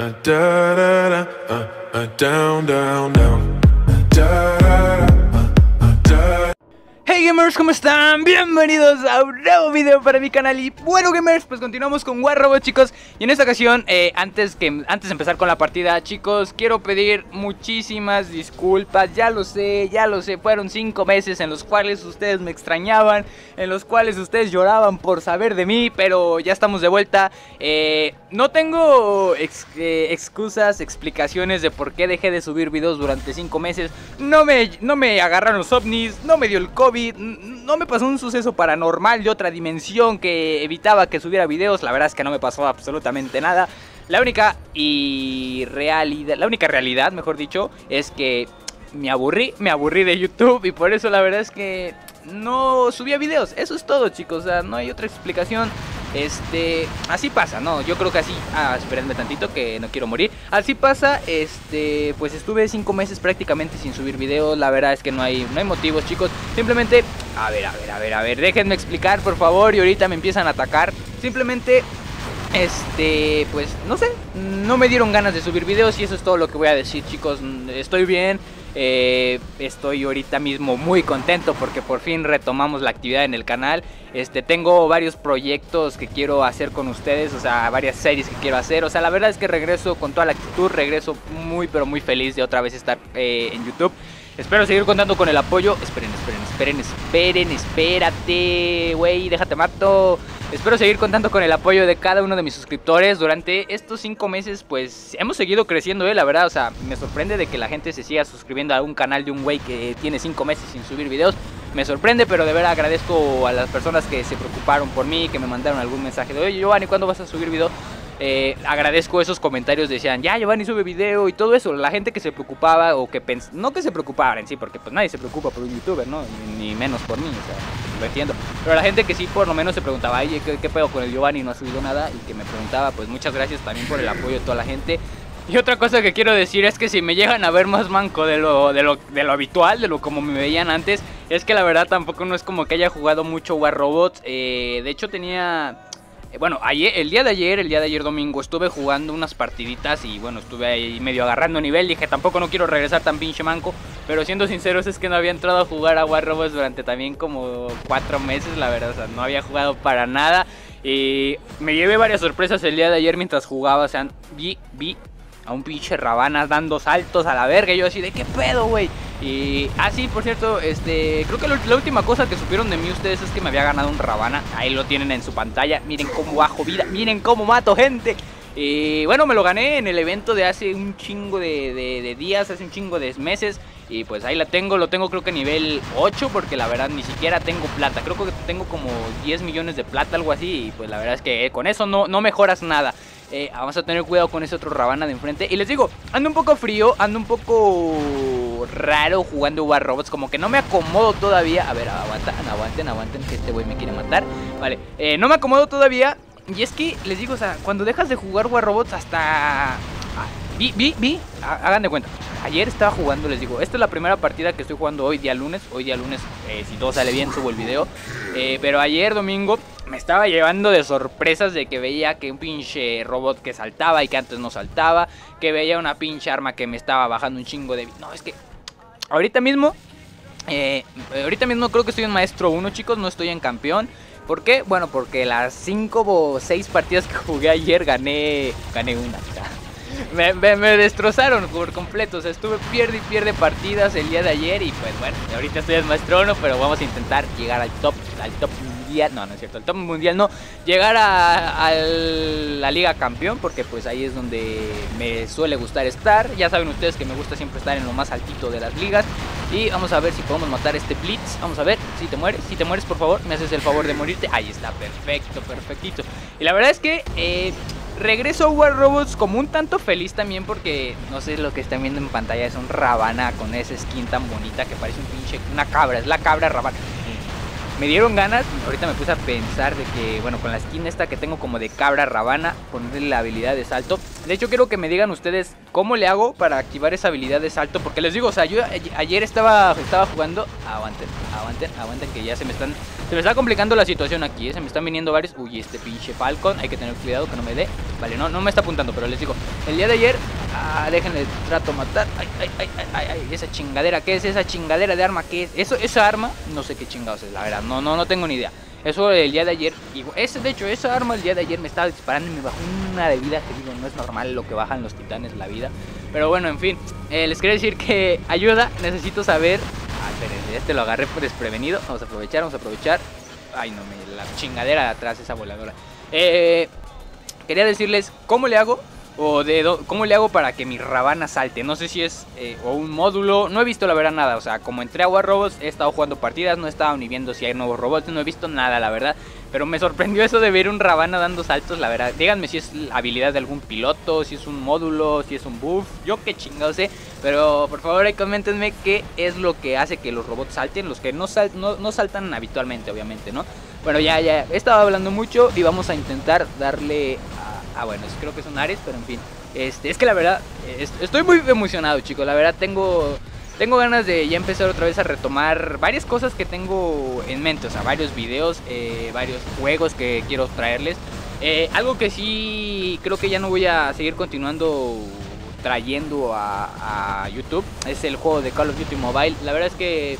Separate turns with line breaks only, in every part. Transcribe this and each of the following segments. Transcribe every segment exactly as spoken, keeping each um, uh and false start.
uh, da, da, da, uh, uh, down, down, down, uh, da, da, da.
Hey gamers, ¿cómo están? Bienvenidos a un nuevo video para mi canal. Y bueno gamers, pues continuamos con War Robot, chicos. Y en esta ocasión, eh, antes, que, antes de empezar con la partida, chicos, quiero pedir muchísimas disculpas. Ya lo sé, ya lo sé, fueron cinco meses en los cuales ustedes me extrañaban, en los cuales ustedes lloraban por saber de mí, pero ya estamos de vuelta. eh, No tengo ex, eh, excusas, explicaciones de por qué dejé de subir videos durante cinco meses. No me, no me agarraron los ovnis, no me dio el COVID, no me pasó un suceso paranormal de otra dimensión que evitaba que subiera videos. La verdad es que no me pasó absolutamente nada. La única y realidad, la única realidad, mejor dicho, es que me aburrí, me aburrí de YouTube y por eso la verdad es que no subía videos. Eso es todo, chicos, o sea, no hay otra explicación. Este, así pasa, no, yo creo que así, ah, espérenme tantito que no quiero morir. Así pasa, este, pues estuve cinco meses prácticamente sin subir videos. La verdad es que no hay, no hay motivos, chicos. Simplemente, a ver, a ver, a ver, a ver, déjenme explicar, por favor, y ahorita me empiezan a atacar. Simplemente, este, pues, no sé, no me dieron ganas de subir videos y eso es todo lo que voy a decir, chicos. Estoy bien. Eh, estoy ahorita mismo muy contento porque por fin retomamos la actividad en el canal. Este, tengo varios proyectos que quiero hacer con ustedes, o sea, varias series que quiero hacer. O sea, la verdad es que regreso con toda la actitud, regreso muy pero muy feliz de otra vez estar eh, en YouTube. Espero seguir contando con el apoyo. Esperen, esperen, esperen, esperen, espérate, güey, déjate mato. Espero seguir contando con el apoyo de cada uno de mis suscriptores. Durante estos cinco meses, pues, hemos seguido creciendo, eh, la verdad. O sea, me sorprende de que la gente se siga suscribiendo a un canal de un güey que tiene cinco meses sin subir videos. Me sorprende, pero de verdad agradezco a las personas que se preocuparon por mí, que me mandaron algún mensaje de: oye, Giovanni, ¿cuándo vas a subir video? Eh, agradezco esos comentarios, decían, ya Giovanni sube video y todo eso. La gente que se preocupaba o que pens no que se preocupaba en sí, porque pues nadie se preocupa por un youtuber, ¿no? Ni, ni menos por mí, o sea, lo entiendo. Pero la gente que sí por lo menos se preguntaba, oye, ¿qué, qué pedo con el Giovanni? No ha subido nada. Y que me preguntaba, pues muchas gracias también por el apoyo de toda la gente. Y otra cosa que quiero decir es que si me llegan a ver más manco de lo, de lo, de lo habitual, de lo como me veían antes, es que la verdad tampoco no es como que haya jugado mucho War Robots. Eh, de hecho tenía... Bueno, ayer, el día de ayer, el día de ayer domingo, estuve jugando unas partiditas y bueno, estuve ahí medio agarrando nivel. Dije, tampoco no quiero regresar tan pinche manco, pero siendo sinceros es que no había entrado a jugar a War Robots durante también como cuatro meses, la verdad, o sea, no había jugado para nada. Y me llevé varias sorpresas el día de ayer mientras jugaba, o sea, vi, vi a un pinche Rabana dando saltos a la verga y yo así de, ¿qué pedo, güey? Y, ah, sí, por cierto, este, creo que lo, la última cosa que supieron de mí ustedes es que me había ganado un Rabana. Ahí lo tienen en su pantalla, miren cómo bajo vida, miren cómo mato gente. Y bueno, me lo gané en el evento de hace un chingo de, de, de días, hace un chingo de meses. Y pues ahí la tengo, lo tengo creo que nivel ocho, porque la verdad ni siquiera tengo plata. Creo que tengo como diez millones de plata, algo así. Y pues la verdad es que con eso no, no mejoras nada. Eh, vamos a tener cuidado con ese otro Rabana de enfrente. Y les digo, ando un poco frío, ando un poco raro jugando War Robots. Como que no me acomodo todavía. A ver, aguanten, aguanten, aguanten, que este güey me quiere matar. Vale, eh, no me acomodo todavía. Y es que, les digo, o sea, cuando dejas de jugar War Robots hasta... Ah, vi, vi, vi, hagan de cuenta. Ayer estaba jugando, les digo, esta es la primera partida que estoy jugando hoy día lunes. Hoy día lunes, eh, si todo sale bien, subo el video. eh, Pero ayer domingo me estaba llevando de sorpresas de que veía que un pinche robot que saltaba y que antes no saltaba. Que veía una pinche arma que me estaba bajando un chingo de... No, es que ahorita mismo, eh, ahorita mismo creo que estoy en Maestro uno, chicos, no estoy en Campeón. ¿Por qué? Bueno, porque las cinco o seis partidas que jugué ayer gané, gané una. Me, me, me destrozaron por completo, o sea, estuve pierde y pierde partidas el día de ayer. Y pues bueno, ahorita estoy en Maestro uno, pero vamos a intentar llegar al top, al top mundial. No, no es cierto, al top mundial no. Llegar a, a la Liga Campeón, porque pues ahí es donde me suele gustar estar. Ya saben ustedes que me gusta siempre estar en lo más altito de las ligas. Y vamos a ver si podemos matar este Blitz. Vamos a ver si te mueres, si te mueres por favor, me haces el favor de morirte. Ahí está, perfecto, perfectito. Y la verdad es que... Eh, regreso a War Robots como un tanto feliz también porque, no sé, lo que están viendo en pantalla es un Rabana con esa skin tan bonita que parece un pinche, una cabra, es la cabra Rabana. Me dieron ganas, ahorita me puse a pensar de que, bueno, con la skin esta que tengo como de cabra Rabana, ponerle la habilidad de salto, De hecho quiero que me digan ustedes cómo le hago para activar esa habilidad de salto. Porque les digo, o sea, yo ayer estaba, estaba jugando. Aguanten, aguanten, aguanten que ya se me están... Se me está complicando la situación aquí, ¿eh? Se me están viniendo varios. Uy, este pinche Falcon, hay que tener cuidado que no me dé. Vale, no, no me está apuntando, pero les digo, el día de ayer, ah, déjenle trato matar. Ay, ay, ay, ay, ay, ay, esa chingadera, ¿qué es esa chingadera de arma? ¿Qué es? Eso, esa arma, no sé qué chingados es, la verdad, no, no, no tengo ni idea. Eso el día de ayer, y ese, de hecho, esa arma el día de ayer me estaba disparando y me bajó una de vida que digo, no es normal lo que bajan los titanes la vida. Pero bueno, en fin, eh, les quería decir que ayuda, necesito saber. Ah, espérense, este lo agarré desprevenido, vamos a aprovechar, vamos a aprovechar. Ay, no, me, la chingadera de atrás, esa voladora. Eh, quería decirles cómo le hago, o de do, cómo le hago para que mi Ravana salte. No sé si es eh, o un módulo, no he visto la verdad nada. O sea, como entré a War Robots, he estado jugando partidas, no he estado ni viendo si hay nuevos robots, no he visto nada, la verdad. Pero me sorprendió eso de ver un Ravana dando saltos, la verdad. Díganme si es habilidad de algún piloto, si es un módulo, si es un buff, yo qué chingado sé. Pero por favor ahí coméntenme qué es lo que hace que los robots salten, los que no, sal, no, no saltan habitualmente, obviamente, ¿no? Bueno, ya, ya, he estado hablando mucho y vamos a intentar darle a... Ah, bueno, creo que es un Ares, pero en fin. Este, es que la verdad, estoy muy emocionado, chicos. La verdad tengo... Tengo ganas de ya empezar otra vez a retomar varias cosas que tengo en mente. O sea, varios videos, eh, varios juegos que quiero traerles. Eh, algo que sí creo que ya no voy a seguir continuando trayendo a, a YouTube es el juego de Call of Duty Mobile. La verdad es que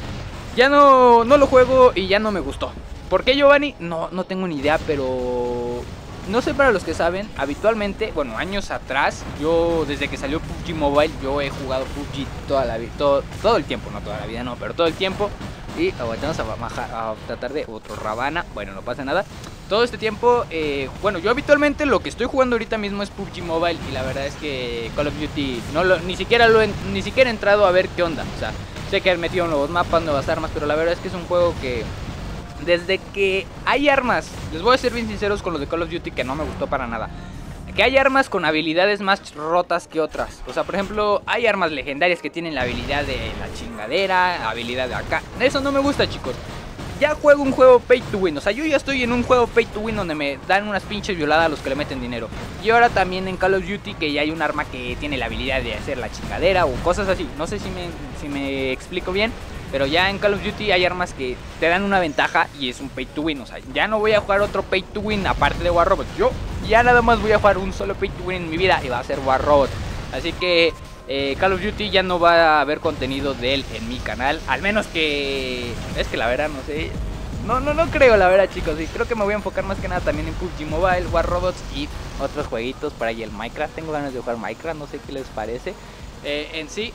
ya no, no lo juego y ya no me gustó. ¿Por qué, Giovanni? No, no tengo ni idea, pero... No sé, para los que saben, habitualmente, bueno, años atrás, yo desde que salió P U B G Mobile, yo he jugado P U B G toda la vida, todo, todo el tiempo, no toda la vida, no, pero todo el tiempo. Y aguantamos a, bajar, a tratar de otro Ravana, bueno, no pasa nada. Todo este tiempo, eh, bueno, yo habitualmente lo que estoy jugando ahorita mismo es P U B G Mobile. Y la verdad es que Call of Duty, no lo, ni, siquiera lo he, ni siquiera he entrado a ver qué onda. O sea, sé que han metido nuevos mapas, nuevas armas, pero la verdad es que es un juego que... Desde que hay armas, les voy a ser bien sinceros con lo de Call of Duty, que no me gustó para nada. Que hay armas con habilidades más rotas que otras. O sea, por ejemplo, hay armas legendarias que tienen la habilidad de la chingadera, habilidad de acá. Eso no me gusta, chicos. Ya juego un juego pay to win. O sea, yo ya estoy en un juego pay to win donde me dan unas pinches violadas a los que le meten dinero. Y ahora también en Call of Duty que ya hay un arma que tiene la habilidad de hacer la chingadera o cosas así. No sé si me, si me explico bien. Pero ya en Call of Duty hay armas que te dan una ventaja y es un pay to win. O sea, ya no voy a jugar otro pay to win aparte de War Robots. Yo ya nada más voy a jugar un solo pay to win en mi vida y va a ser War Robots. Así que eh, Call of Duty ya no va a haber contenido de él en mi canal. Al menos que... Es que la verdad no sé... No, no, no creo, la verdad, chicos. Y creo que me voy a enfocar más que nada también en P U B G Mobile, War Robots y otros jueguitos. Por ahí el Minecraft. Tengo ganas de jugar Minecraft, no sé qué les parece. Eh, en sí...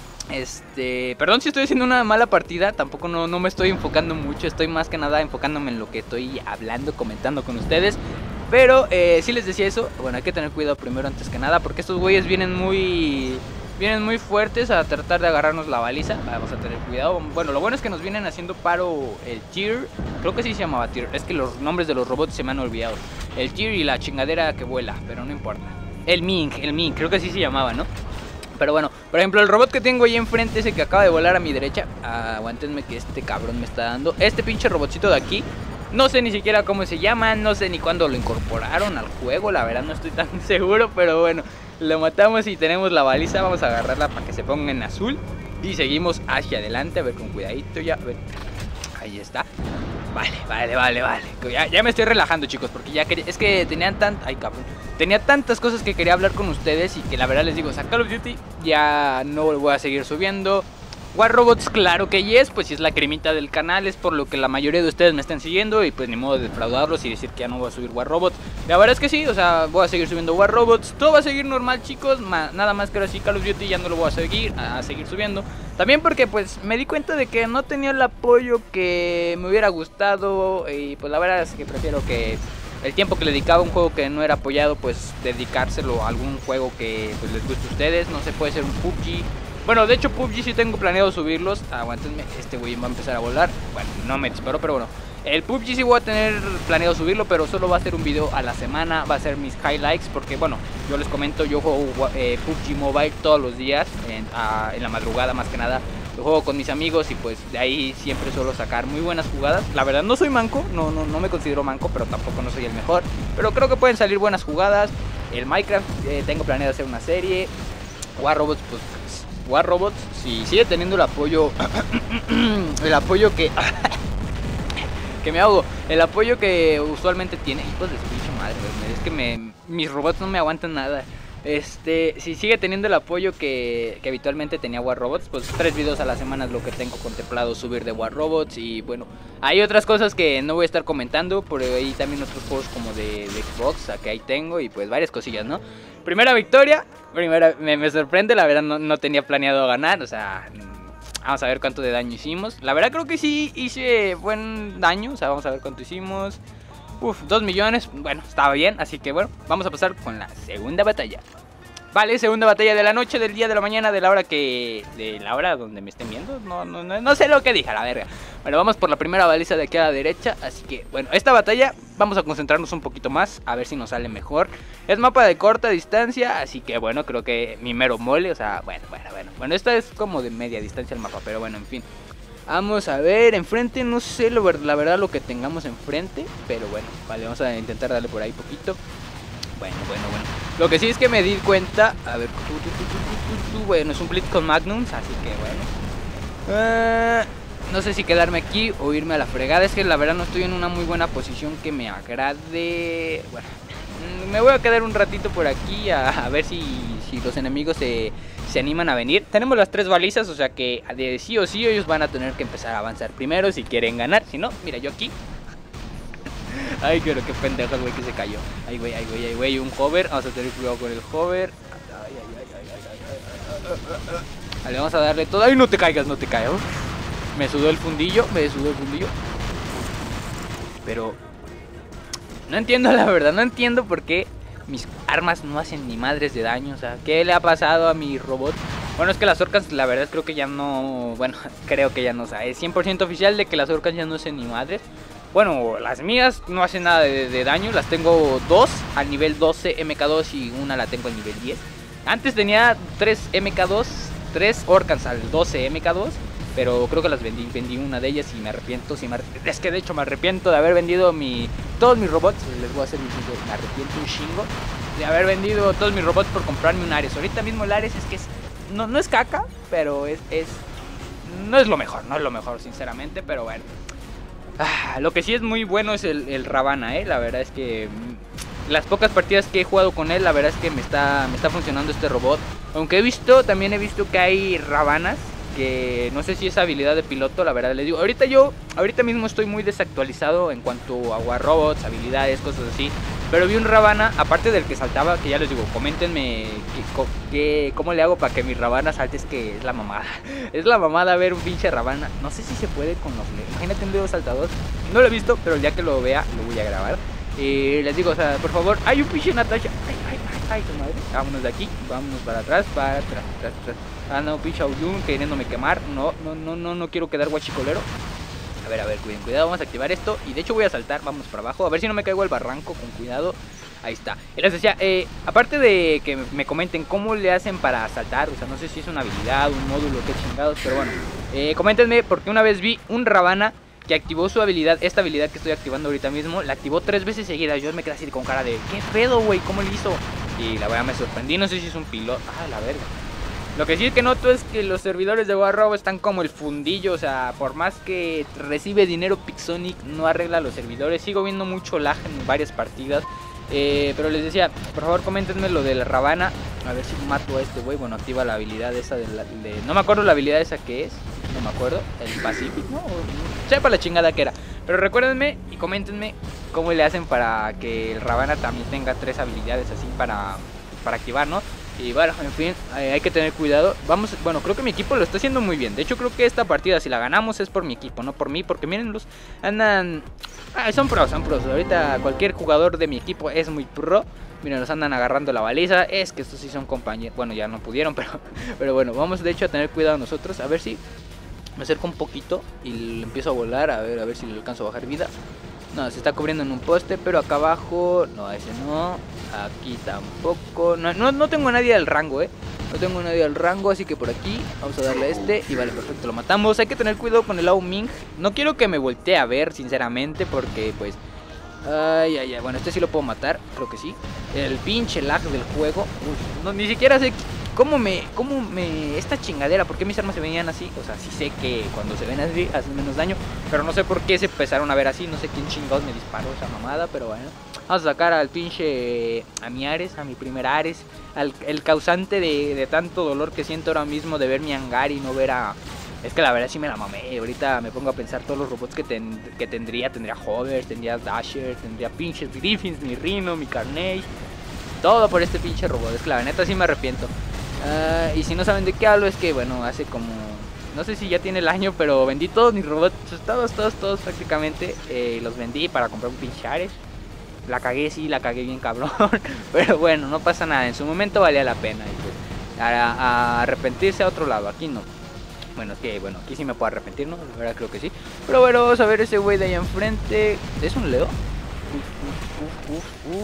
Este, perdón si estoy haciendo una mala partida, tampoco no, no me estoy enfocando mucho, estoy más que nada enfocándome en lo que estoy hablando, comentando con ustedes. Pero eh, sí les decía eso, bueno, hay que tener cuidado primero antes que nada, porque estos güeyes vienen muy, vienen muy fuertes a tratar de agarrarnos la baliza. Vamos a tener cuidado. Bueno, lo bueno es que nos vienen haciendo paro el Tyr, creo que sí se llamaba Tyr, es que los nombres de los robots se me han olvidado. El Tyr y la chingadera que vuela, pero no importa. El Ming, el Ming, creo que así se llamaba, ¿no? Pero bueno, por ejemplo, el robot que tengo ahí enfrente, ese que acaba de volar a mi derecha. Ah, aguántenme que este cabrón me está dando. Este pinche robotcito de aquí, no sé ni siquiera cómo se llama, no sé ni cuándo lo incorporaron al juego. La verdad no estoy tan seguro, pero bueno, lo matamos y tenemos la baliza. Vamos a agarrarla para que se ponga en azul. Y seguimos hacia adelante, a ver, con cuidadito ya, a ver. Ahí está. Vale, vale, vale, vale. Ya, ya me estoy relajando, chicos, porque ya quería... Es que tenían tan... Ay, cabrón. Tenía tantas cosas que quería hablar con ustedes y que la verdad les digo, o sea, Call of Duty ya no lo voy a seguir subiendo. War Robots, claro que yes, pues si es la cremita del canal, es por lo que la mayoría de ustedes me están siguiendo y pues ni modo de defraudarlos y decir que ya no voy a subir War Robots. La verdad es que sí, o sea, voy a seguir subiendo War Robots, todo va a seguir normal, chicos, ma nada más que ahora sí Call of Duty ya no lo voy a seguir, a seguir subiendo. También porque pues me di cuenta de que no tenía el apoyo que me hubiera gustado y pues la verdad es que prefiero que el tiempo que le dedicaba a un juego que no era apoyado, pues dedicárselo a algún juego que pues les guste a ustedes, no sé, puede ser un P U B G. Bueno, de hecho P U B G sí tengo planeado subirlos. Aguántenme, este güey va a empezar a volar. Bueno, no me disparó, pero bueno. El P U B G sí voy a tener planeado subirlo, pero solo va a ser un video a la semana. Va a ser mis highlights, porque bueno, yo les comento, yo juego eh, P U B G Mobile todos los días, en, a, en la madrugada más que nada. Lo juego con mis amigos y pues de ahí siempre suelo sacar muy buenas jugadas. La verdad no soy manco, no, no, no me considero manco, pero tampoco no soy el mejor. Pero creo que pueden salir buenas jugadas. el Minecraft eh, tengo planeado hacer una serie. War Robots, pues War Robots, si sigue teniendo el apoyo, el apoyo que, que me hago, el apoyo que usualmente tiene, hijos de su bicho madre, es que me, mis robots no me aguantan nada. Este, si sigue teniendo el apoyo que, que habitualmente tenía War Robots, pues tres videos a la semana es lo que tengo contemplado subir de War Robots. Y bueno, hay otras cosas que no voy a estar comentando, por ahí también otros juegos como de, de Xbox, que ahí tengo, y pues varias cosillas, ¿no? Primera victoria, primera, me, me sorprende, la verdad no, no tenía planeado ganar, o sea, vamos a ver cuánto de daño hicimos. La verdad creo que sí hice buen daño, o sea, vamos a ver cuánto hicimos. Uf, dos millones, bueno, estaba bien, así que bueno, vamos a pasar con la segunda batalla. Vale, segunda batalla de la noche, del día, de la mañana, de la hora que... De la hora donde me estén viendo, no, no, no, no sé lo que dije, a la verga. Bueno, vamos por la primera baliza de aquí a la derecha, así que bueno, esta batalla vamos a concentrarnos un poquito más, a ver si nos sale mejor. Es mapa de corta distancia, así que bueno, creo que mi mero mole, o sea, bueno, bueno, bueno. Bueno, esta es como de media distancia el mapa, pero bueno, en fin. Vamos a ver, enfrente no sé lo, la verdad lo que tengamos enfrente, pero bueno, vale, vamos a intentar darle por ahí poquito. Bueno, bueno, bueno. Lo que sí es que me di cuenta, a ver, tu, tu, tu, tu, tu, tu, bueno, es un Blitz con Magnums, así que bueno. Uh, no sé si quedarme aquí o irme a la fregada, es que la verdad no estoy en una muy buena posición que me agrade. Bueno, me voy a quedar un ratito por aquí a, a ver si, si los enemigos se... se animan a venir. Tenemos las tres balizas, o sea que de sí o sí ellos van a tener que empezar a avanzar primero si quieren ganar. Si no, mira, yo aquí. Ay, pero qué pendejo el güey que se cayó. Ay, güey, ay, güey, ay, güey, un hover. Vamos a tener cuidado con el hover. Ay, ay, ay, ay, ay, ay, ay. Vale, vamos a darle todo. Ay, no te caigas, no te caigas. Me sudó el fundillo, me sudó el fundillo. Pero no entiendo, la verdad, no entiendo por qué mis armas no hacen ni madres de daño. O sea, ¿qué le ha pasado a mi robot? Bueno, es que las orcas, la verdad, creo que ya no... Bueno, creo que ya no, o sea, es cien por ciento oficial de que las orcas ya no hacen ni madres. Bueno, las mías no hacen nada de, de daño. Las tengo dos al nivel doce M K dos y una la tengo al nivel diez. Antes tenía tres M K dos, tres orcas al doce M K dos, pero creo que las vendí, vendí una de ellas y me arrepiento. Si me arrepiento, es que de hecho me arrepiento de haber vendido mi, todos mis robots. Les voy a hacer mi video, me arrepiento un chingo de haber vendido todos mis robots por comprarme un Ares. Ahorita mismo el Ares es que es, no, no es caca, pero es, es, no es lo mejor, no es lo mejor sinceramente, pero bueno. Ah, lo que sí es muy bueno es el, el Ravana, eh. La verdad es que las pocas partidas que he jugado con él, la verdad es que me está, me está funcionando este robot. Aunque he visto, también he visto que hay Ravanas que no sé si es habilidad de piloto, la verdad les digo. Ahorita yo, ahorita mismo estoy muy desactualizado en cuanto a War Robots, habilidades, cosas así. Pero vi un Ravana, aparte del que saltaba, que ya les digo, coméntenme que, que, cómo le hago para que mi Ravana salte, es que es la mamada. Es la mamada ver un pinche Ravana. No sé si se puede con los... Imagínate un dedo saltador. No lo he visto, pero el día que lo vea lo voy a grabar. Y les digo, o sea, por favor, hay un pinche Natasha. Ay, ay, ay, ay, tu madre. Vámonos de aquí, vámonos para atrás, para atrás, atrás, atrás. Ah, no, pinche Auyun queriéndome quemar. No, no, no, no, no quiero quedar guachicolero. A ver, a ver, cuiden, cuidado, vamos a activar esto. Y de hecho voy a saltar, vamos para abajo. A ver si no me caigo al barranco, con cuidado. Ahí está. Y les decía, eh, aparte de que me comenten cómo le hacen para saltar. O sea, no sé si es una habilidad, un módulo, qué chingados. Pero bueno, eh, coméntenme, porque una vez vi un Ravana que activó su habilidad, esta habilidad que estoy activando ahorita mismo. La activó tres veces seguidas. Yo me quedé así con cara de, ¿qué pedo, güey? ¿Cómo le hizo? Y la verdad me sorprendí, no sé si es un piloto. Ah, la verga. Lo que sí es que noto es que los servidores de War Robots están como el fundillo. O sea, por más que recibe dinero Pixonic, no arregla los servidores. Sigo viendo mucho lag en varias partidas. eh, Pero les decía, por favor coméntenme lo de la Ravana. A ver si mato a este güey. Bueno, activa la habilidad esa de, la, de... No me acuerdo la habilidad esa que es. No me acuerdo. El Pacific, ¿no? Sepa la chingada que era. Pero recuérdenme y coméntenme cómo le hacen para que el Ravana también tenga tres habilidades así para, para activar, ¿no? Y bueno, en fin, eh, hay que tener cuidado. Vamos, bueno, creo que mi equipo lo está haciendo muy bien. De hecho, creo que esta partida, si la ganamos, es por mi equipo, no por mí. Porque mírenlos, andan... Ah, son pros, son pros. Ahorita cualquier jugador de mi equipo es muy pro. Miren, los andan agarrando la baliza. Es que estos sí son compañeros. Bueno, ya no pudieron, pero, pero bueno, vamos de hecho a tener cuidado nosotros. A ver si me acerco un poquito y le empiezo a volar. A ver, a ver si le alcanzo a bajar vida. No, se está cubriendo en un poste, pero acá abajo... No, ese no. Aquí tampoco. No, no, no tengo a nadie del rango, eh. No tengo a nadie del rango, así que por aquí vamos a darle a este. Y vale, perfecto, lo matamos. Hay que tener cuidado con el Ao Ming. No quiero que me voltee a ver, sinceramente, porque pues... Ay, ay, ay, bueno, este sí lo puedo matar, creo que sí. El pinche lag del juego. Uf, no, ni siquiera sé cómo me, cómo me, esta chingadera, por qué mis armas se veían así. O sea, sí sé que cuando se ven así hacen menos daño, pero no sé por qué se empezaron a ver así. No sé quién chingados me disparó esa mamada, pero bueno. Vamos a sacar al pinche, a mi Ares, a mi primer Ares, al, el causante de, de tanto dolor que siento ahora mismo de ver mi hangar y no ver a... Es que la verdad sí me la mamé. Ahorita me pongo a pensar todos los robots que, ten, que tendría. Tendría Hovers, tendría Dashers, tendría pinches Griffins, mi Rhino, mi Carnage. Todo por este pinche robot. Es que la neta sí me arrepiento. Uh, y si no saben de qué hablo, es que bueno, hace como... No sé si ya tiene el año, pero vendí todos mis robots. Todos, todos, todos prácticamente. Eh, los vendí para comprar un pinche Ares. La cagué, sí, la cagué bien cabrón. Pero bueno, no pasa nada. En su momento valía la pena. Y pues, a, a arrepentirse a otro lado. Aquí no. Bueno, es que, bueno, aquí sí me puedo arrepentir, ¿no? La verdad creo que sí. Pero bueno, vamos a ver ese güey de ahí enfrente. ¿Es un Leo? Uf, uf, uf, uf,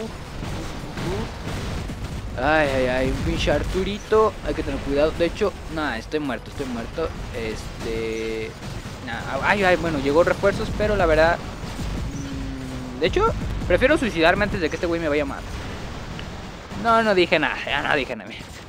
uf. Ay, ay, ay, un pinche Arturito. Hay que tener cuidado. De hecho, nada, estoy muerto, estoy muerto. Este... Nah, ay, ay, bueno, llegó refuerzos, pero la verdad... Mmm, de hecho, prefiero suicidarme antes de que este güey me vaya a matar. No, no dije nada, ya no dije nada.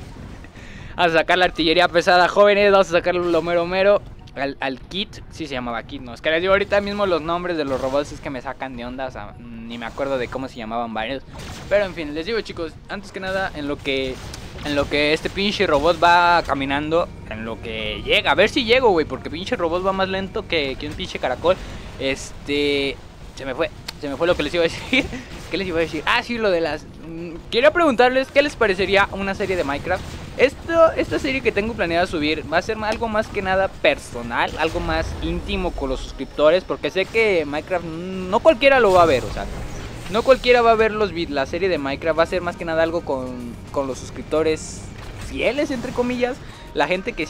Vamos a sacar la artillería pesada, jóvenes. Vamos a sacar lo mero mero al, al Kit. Sí se llamaba Kit, no. Es que les digo ahorita mismo los nombres de los robots. Es que me sacan de onda. O sea, ni me acuerdo de cómo se llamaban varios. Pero en fin, les digo chicos, antes que nada, en lo que En lo que este pinche robot va caminando, en lo que llega, a ver si llego, güey. Porque pinche robot va más lento que, que un pinche caracol. Este... Se me fue, se me fue lo que les iba a decir. ¿Qué les iba a decir? Ah, sí, lo de las... Quería preguntarles qué les parecería una serie de Minecraft. Esto, esta serie que tengo planeada subir va a ser algo más que nada personal, algo más íntimo con los suscriptores, porque sé que Minecraft no cualquiera lo va a ver, o sea, no cualquiera va a ver los la serie de Minecraft. Va a ser más que nada algo con, con los suscriptores fieles, entre comillas. La gente que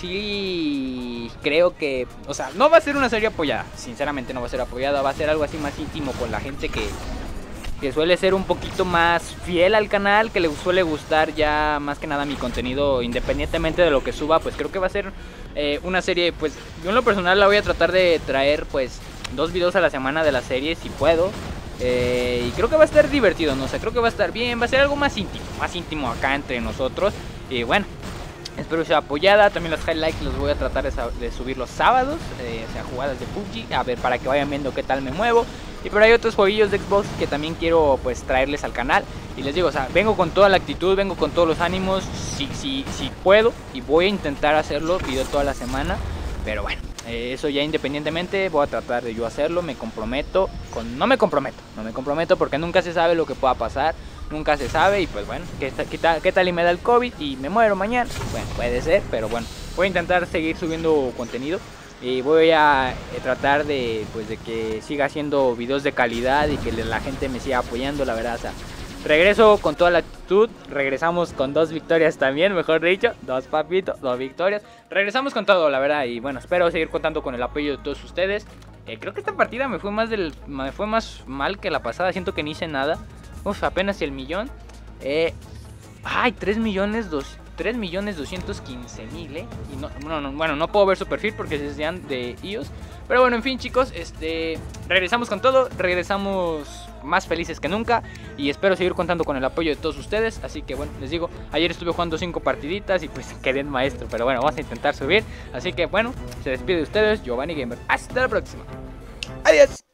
sí creo que... O sea, no va a ser una serie apoyada, sinceramente no va a ser apoyada. Va a ser algo así más íntimo con la gente que... que suele ser un poquito más fiel al canal, que le suele gustar ya más que nada mi contenido, independientemente de lo que suba. Pues creo que va a ser eh, una serie, pues yo en lo personal la voy a tratar de traer pues dos videos a la semana de la serie si puedo. eh, Y creo que va a estar divertido, no sé, creo que va a estar bien, va a ser algo más íntimo, más íntimo acá entre nosotros. Y bueno, espero que sea apoyada. También los highlights los voy a tratar de, de subir los sábados, eh, o sea, jugadas de P U B G, a ver, para que vayan viendo qué tal me muevo. Y por ahí otros jueguillos de Xbox que también quiero pues traerles al canal. Y les digo, o sea, vengo con toda la actitud, vengo con todos los ánimos. Si, si, si puedo, y voy a intentar hacerlo, video toda la semana. Pero bueno, eh, eso ya independientemente, voy a tratar de yo hacerlo. Me comprometo, con, no me comprometo, no me comprometo porque nunca se sabe lo que pueda pasar. Nunca se sabe y pues bueno, ¿qué, qué, tal, ¿qué tal y me da el COVID y me muero mañana? Bueno, puede ser, pero bueno, voy a intentar seguir subiendo contenido. Y voy a tratar de, pues, de que siga haciendo videos de calidad y que la gente me siga apoyando, la verdad. O sea, regreso con toda la actitud, regresamos con dos victorias también, mejor dicho, dos papitos, dos victorias. Regresamos con todo, la verdad, y bueno, espero seguir contando con el apoyo de todos ustedes. Eh, creo que esta partida me fue más del, me fue más mal que la pasada, siento que ni hice nada. Uf, apenas el millón. Eh, ay, tres millones dos. tres millones doscientos quince mil, eh. Y no, no, no, bueno, no puedo ver su perfil porque es de iOS. Pero bueno, en fin, chicos, este regresamos con todo, regresamos más felices que nunca. Y espero seguir contando con el apoyo de todos ustedes. Así que bueno, les digo, ayer estuve jugando cinco partiditas y pues quedé en maestro. Pero bueno, vamos a intentar subir. Así que bueno, se despide de ustedes, Giovanni Gamer. Hasta la próxima. Adiós.